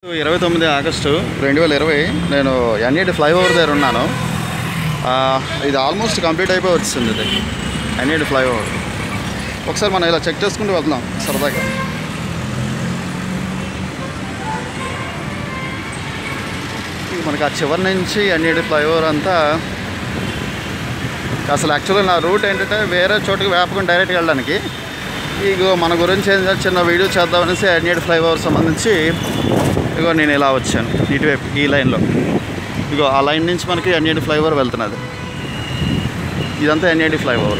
29 August 2020 నేను NED flyover దగ్గర ఉన్నాను. ఇది ఆల్మోస్ట్ కంప్లీట్ అయిపోయి వచ్చింది. ఇది ఎన్ఈడి ఫ్లైఓవర్. ఒకసారి మనం ఇలా చెక్ చేసుకుంటూ వెళ్తున్నాం సరదాగా. మనకి ఆ చివరి నుంచి ఎన్ఈడి ఫ్లైఓవర్ అంతా అసలు యాక్చువల్గా నా రూట్ ఏంటంటే వేరే చోటుకి వేపకుండా డైరెక్ట్గా వెళ్ళడానికి. ఇగో మన గురించి చిన్న వీడియో చేద్దామనేసి ఎన్ఈడి ఫ్లైఓవర్ సంబంధించి ఇగో నేను ఇలా వచ్చాను ఇటువైపు ఈ లైన్లో. ఇగో ఆ లైన్ నుంచి మనకి ఎన్ఈడి ఫ్లైఓవర్ వెళ్తున్నది. ఇదంతా ఎన్ఈడి ఫ్లైఓవర్.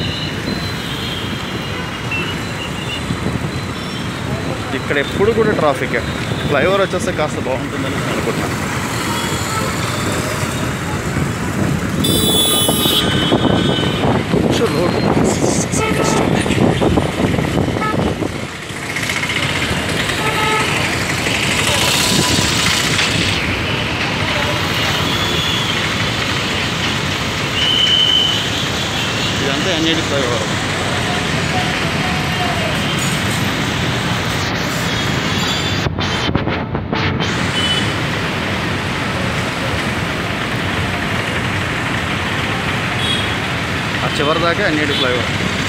ఇక్కడ ఎప్పుడు కూడా ట్రాఫిక్. ఫ్లైఓవర్ వచ్చేస్తే కాస్త బాగుంటుందని అనుకుంటున్నాను. రోడ్ ఇదంతా ఎన్ఈడి ఫ్లైఓవర్. ఆ చివరి దాకా ఎన్ఈడి ఫ్లైఓవర్.